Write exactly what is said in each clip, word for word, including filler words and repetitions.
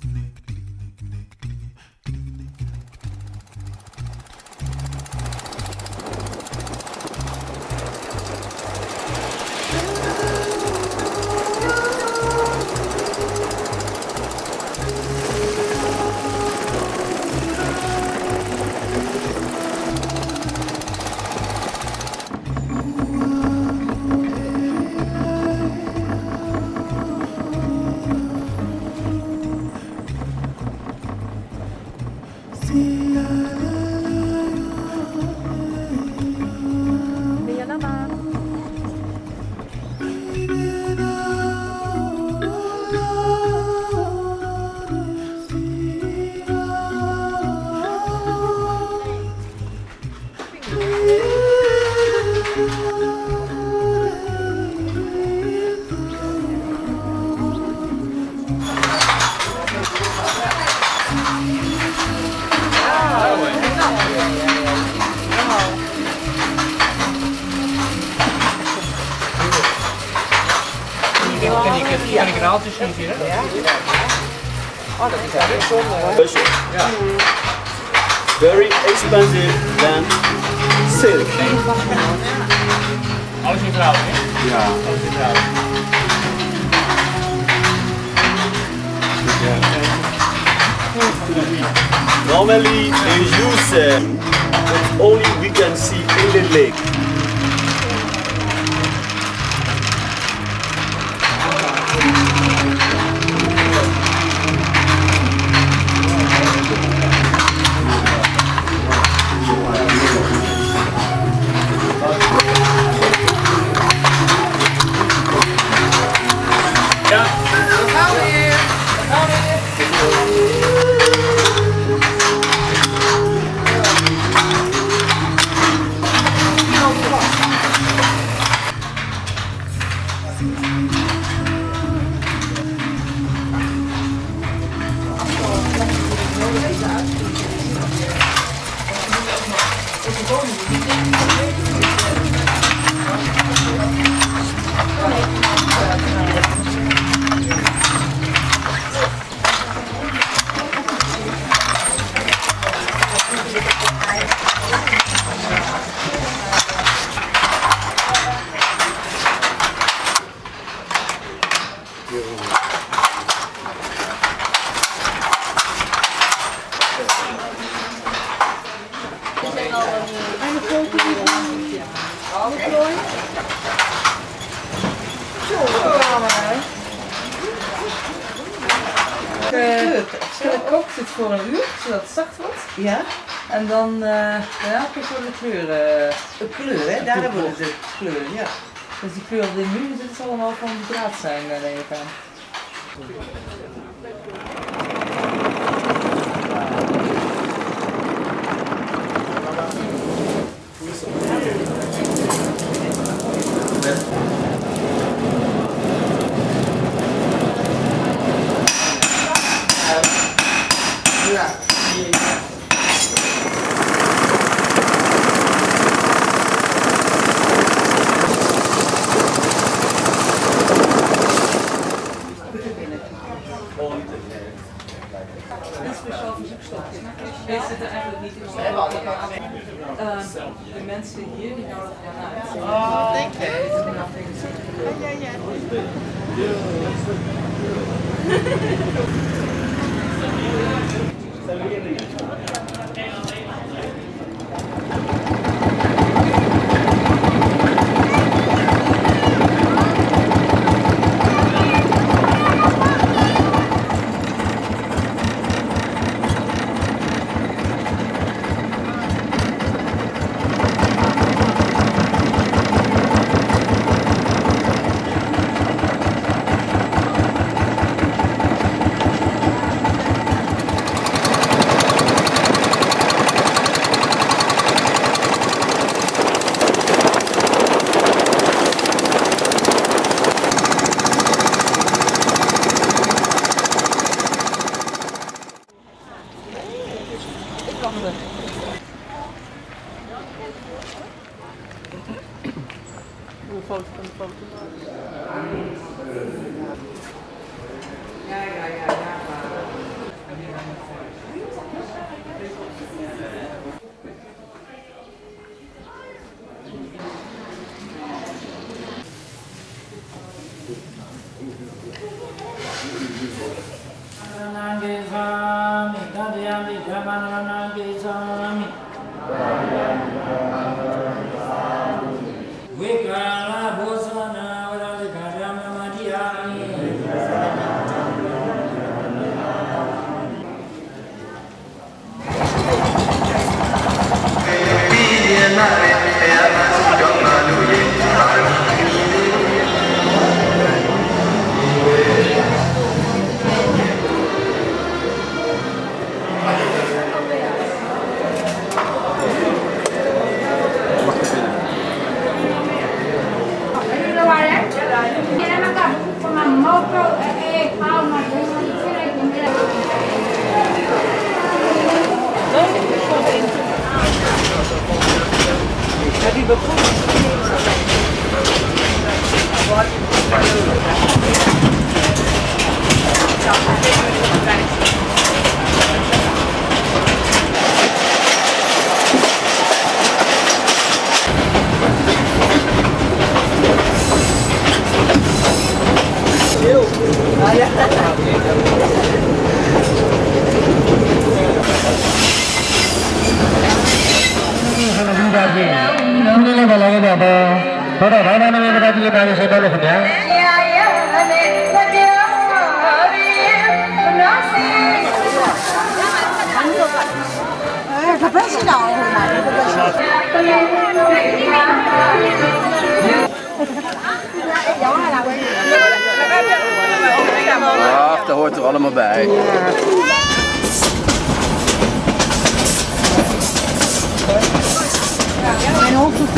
Kan ik een haaltje zien hier? Ja. Oh, dat is eigenlijk zonde. Ja. Very expensive than silk. Alles in verhouding, hè? Ja. Alles in verhouding. Normally in use, uh, only we can see in the lake. De kok zit voor een uur, zodat het zacht wordt. Ja. En dan uh, ja, voor de kleuren. De kleur, hè? Daar hebben we de kleur, ja. Dus die kleur op de muur, dit zal allemaal van de draad zijn, denk ik aan. Deze zitten eigenlijk niet in ons uh, de mensen hier die nodigen dan uit. Oh, denk je? Ja, ja, Een foto van de foto. Ja, ja, ja, ja. Ach, dat hoort er allemaal bij. Mijn hoofd doet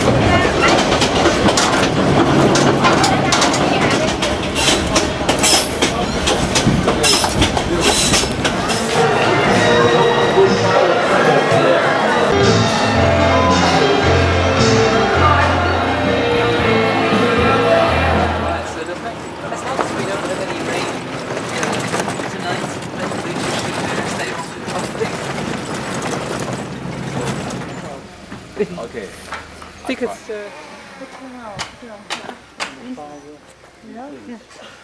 Okay. I think it's. Uh, ja.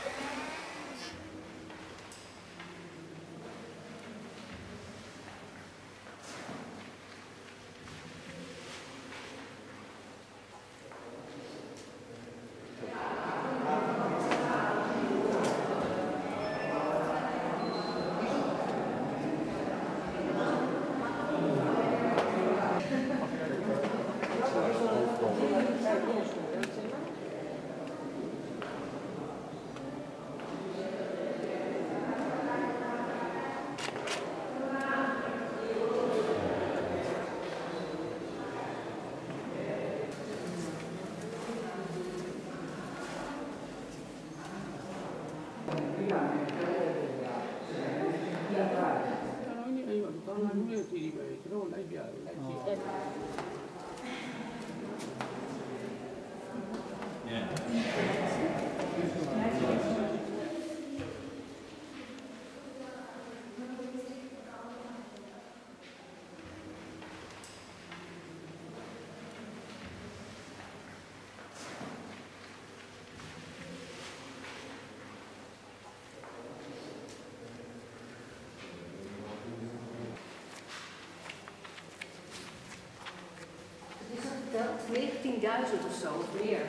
negentienduizend of zo, of meer.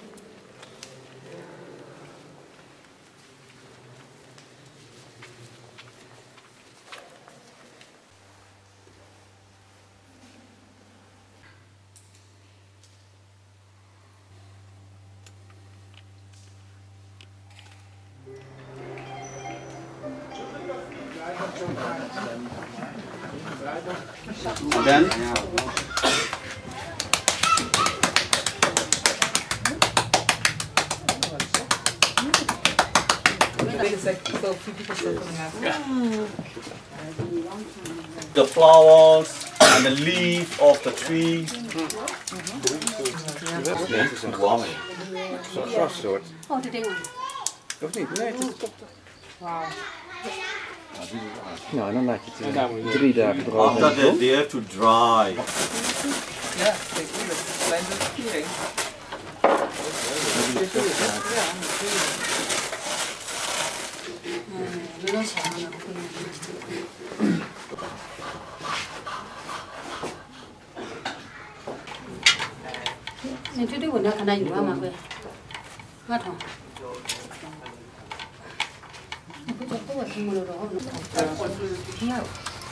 Ben? The flowers and the leaf of the tree. Dit is een glas. Zo'n grassoort. Oh, de dingen. Of niet? Nee, dat klopt toch. Wauw. Nou, dan laat je het uh, drie dagen drogen. After that, they have to dry. Ja, kijk, hier is een klein beetje viering. Ja, dat is wel een goede. 你这对我那看那有啊嘛会，我操。你不就多听我了咯？听呀。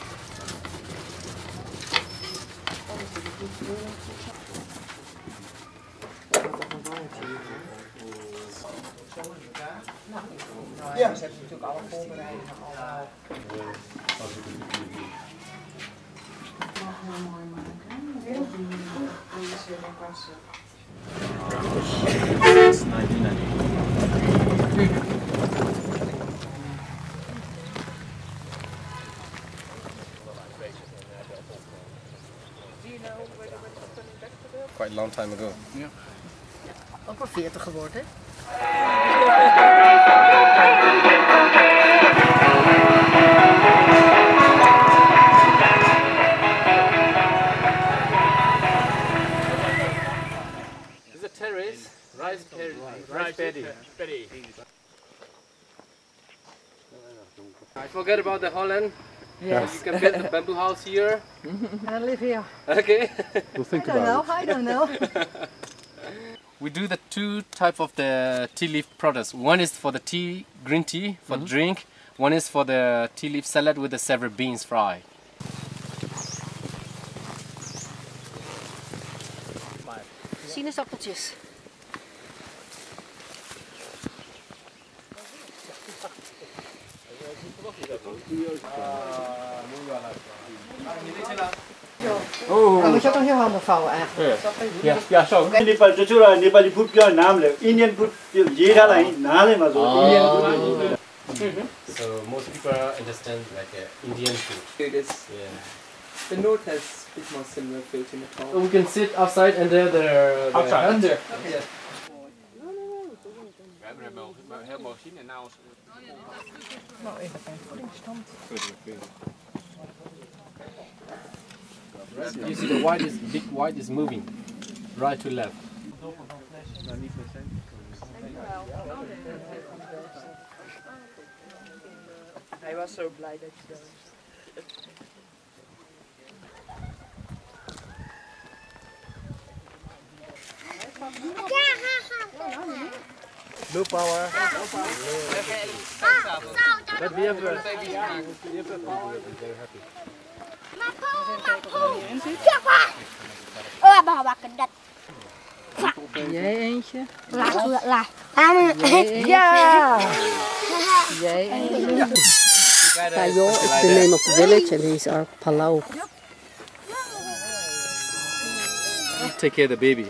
Ja, ze hebben natuurlijk alle voorbereidingen al. Quite a long time ago. Ja. Ook al veertig geworden. This is a terrace, rice paddy. Rice paddy. paddy. I forget about the Holland. Yes. You can build a bamboo house here. I live here. Okay. We'll think I don't know. I don't know. We do the two type of the tea leaf products. One is for the tea, green tea, for the drink. One is for the tea leaf salad with the several beans fried. Sinaasappeltjes. Dan moet je ook nog heel handig vouwen eigenlijk. Ja, ja, zo. Nepal चाहिँ नेपाली फुड क्या नामले Indian food त्यो जे खाला नाले मा Indian food So most people understand like uh, Indian food. It is. Yeah. The north has a bit more similar food in the So top. we can sit outside and there the, the Outside. Under. Yes. Nou, even geen voedingsstand. You see the white is big white is moving right to left. Hij was zo blij dat je dat. No power. But we have a, we have a power. They're happy. Oh, bawa bawa Jij eentje. Laat, laat. Ja. Jij eentje. Payo is the name of the village and these are Palau. Take care of the baby.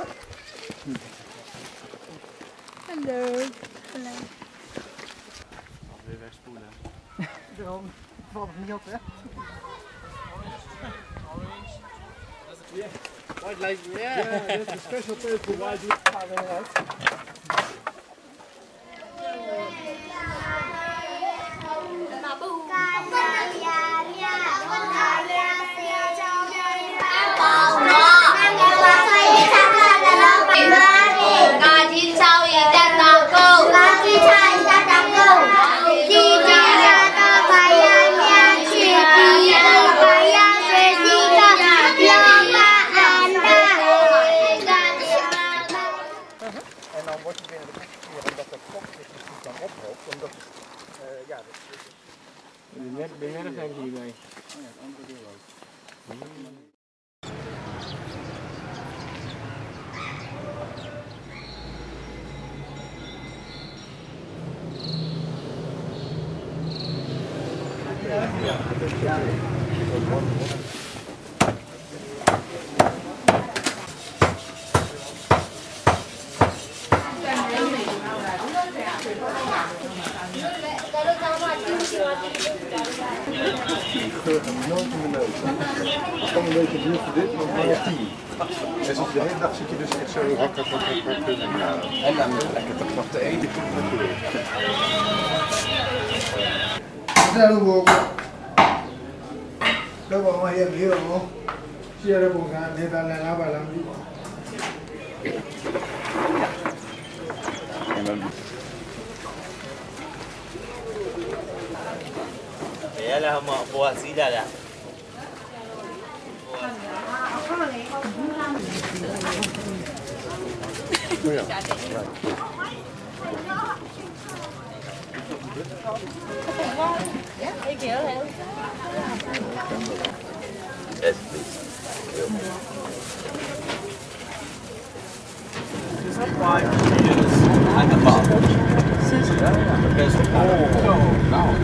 Hallo. Weer wegspoelen. Daarom valt het niet op, hè? White like, yeah. Yeah, that's a special place for white. En dan wordt je binnen de koekje, omdat de vocht zich niet dan ophoopt, omdat uh, ja, dat is... Net, ben je net of hierbij? Oh ja, het andere deel ook. Geur en nooit in de neus. Het kan een beetje duur voor dit, maar maar tien. En zit je de hele dag zit je dus echt zo hak, hak, hak, hak, hak. Ja. En dan lekker toch nog te eten. Daar ook. Dat was maar heel heel hoor. Zie je dat ook aan? Dit alleen laat maar lang. En dan ya lah mak buat sila dah. ja. Yes, please. Is that why years and above? Because oh, now.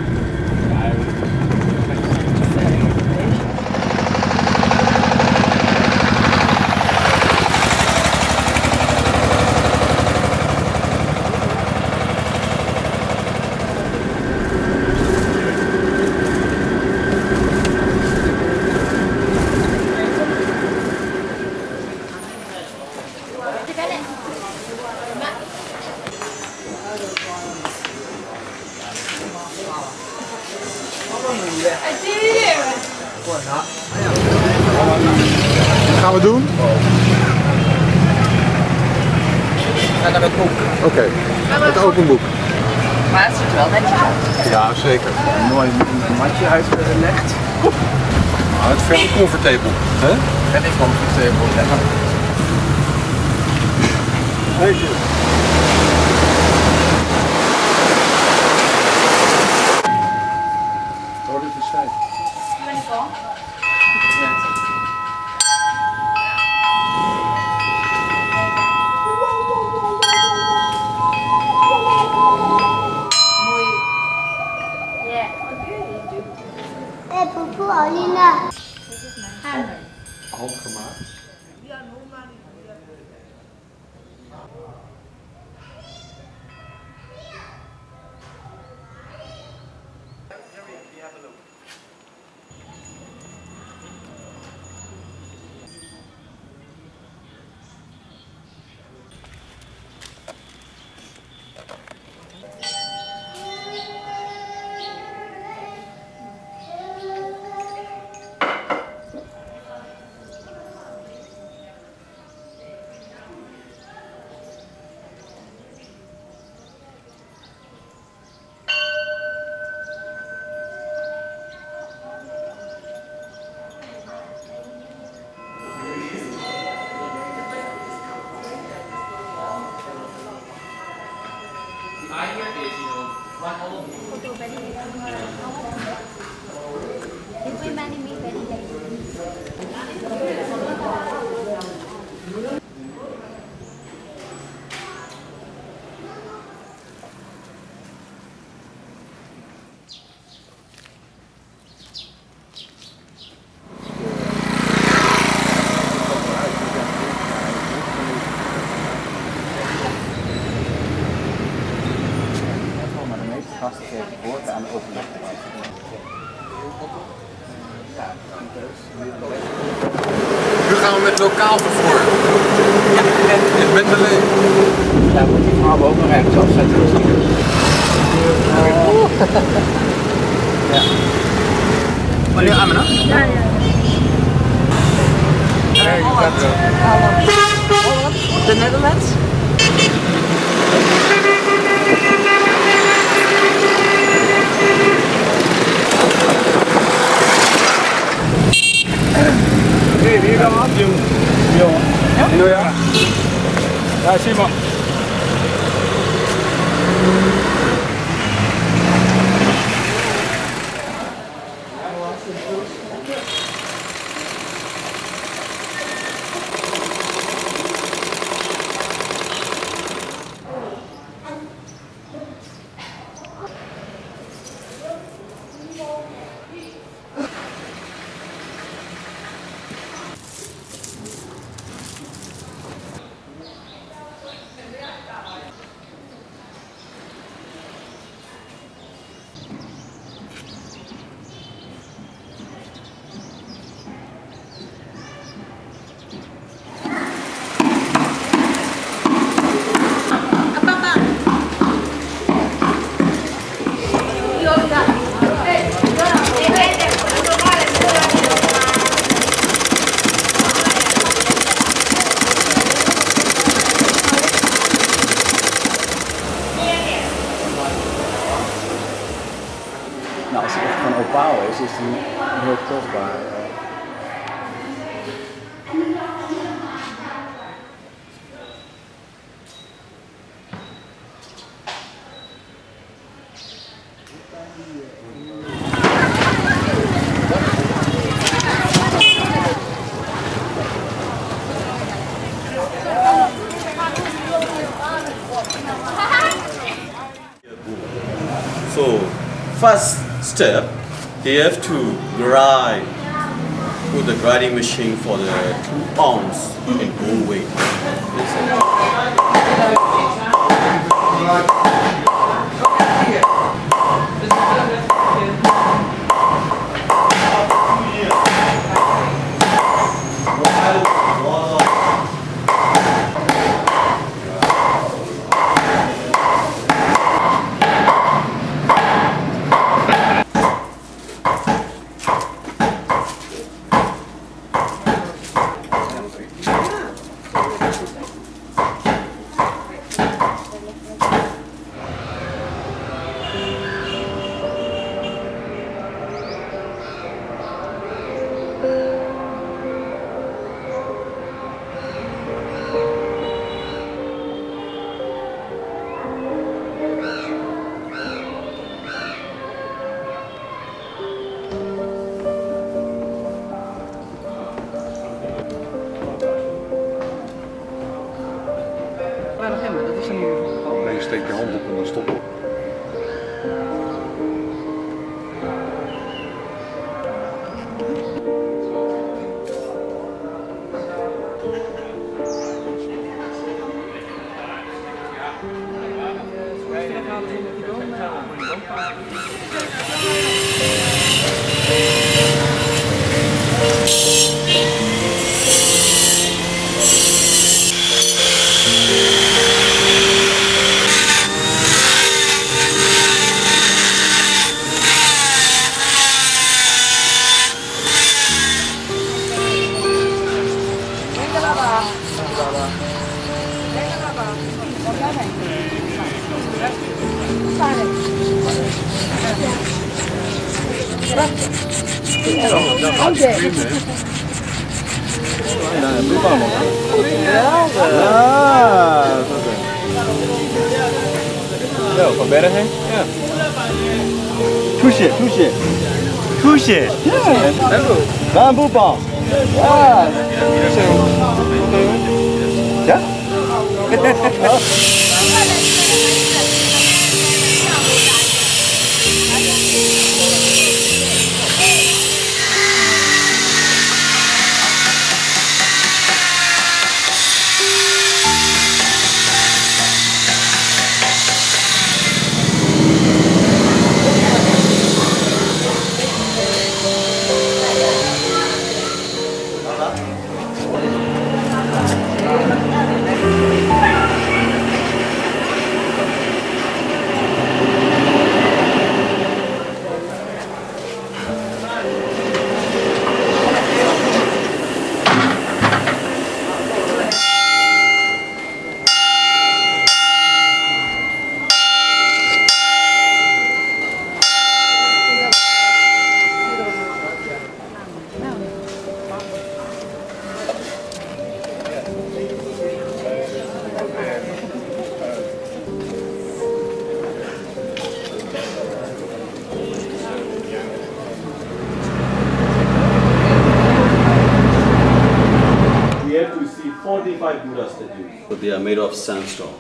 Wat gaan we doen? Ga naar het boek. Oké, okay. Het open boek. Maar het ziet er wel netjes uit. Ja, zeker. Mooi een matje uitgelegd. Nou, het is very comfortable. Hè? Very comfortable. Weet je. Oh, dit is fijn. Alina. Handgemaakt. Nu gaan we met lokaal vervoer. Ja, met de leen. Ja, moet die vrouw ook nog ergens afzetten. Ja. Maar nu aan me nog? Ja, ja. Nee, je gaat De Netherlands? Oké, hier gaan we af, jongen. Jongen. Ja? Ja, zie maar. Nou, als het echt van opaal is, is die heel kostbaar. So, first step, they have to grind with the grinding machine for the two ounce in whole weight. Nee, steek je hand op en dan stop op. Zo, van Bergen? Ja. Kusje, kusje. Kusje. Bamboepan. Ja. Ja? forty-five Buddha statues. So they are made of sandstone.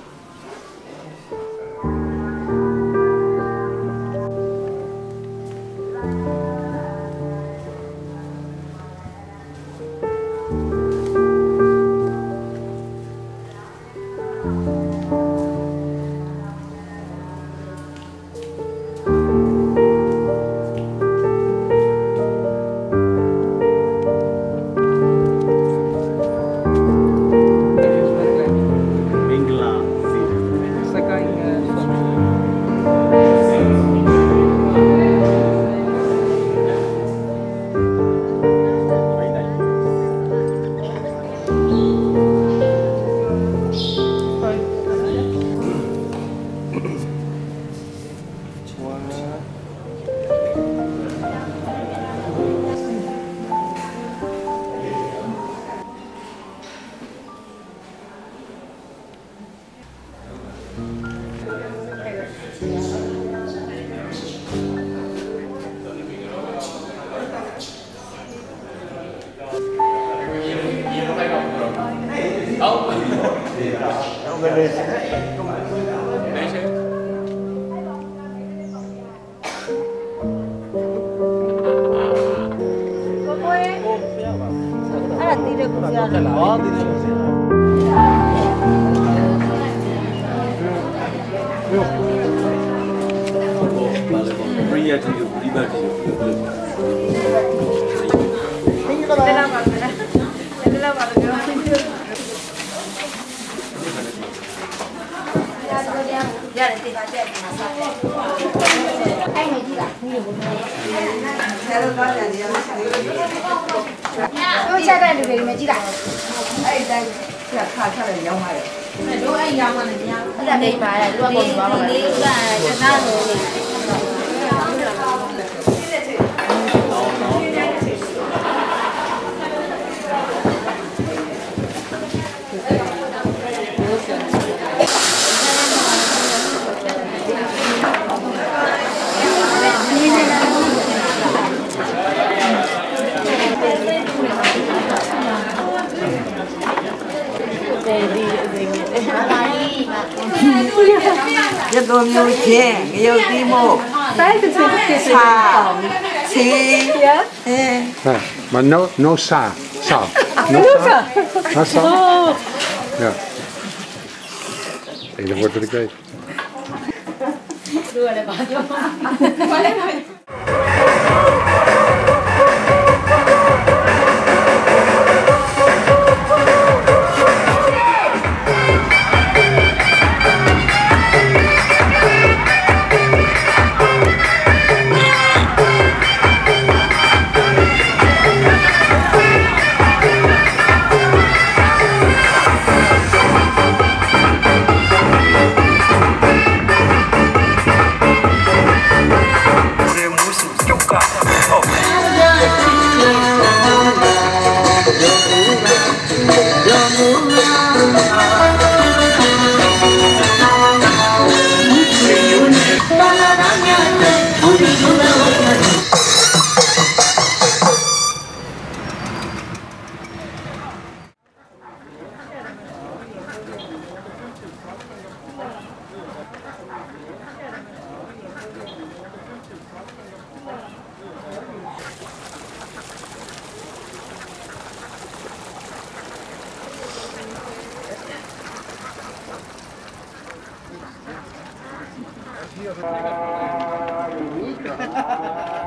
deze. Deze? Tôi chạy đây được về mà chị lại. Đây đây, chả khá chả là nhau mà. Lúc anh nhau mà này nhau. Là đây mà là lúc còn vào mà. Đi là cho nó rồi. Rất tôi yêu chè, yêu tí mộ. vijfentwintig keer Sa. Si. Ja? Eh. Ja, maar no, no sa. Sa. No sa. No sa. Ja. Het enige woord dat ik weet. Đưa lại bỏ vô. Hier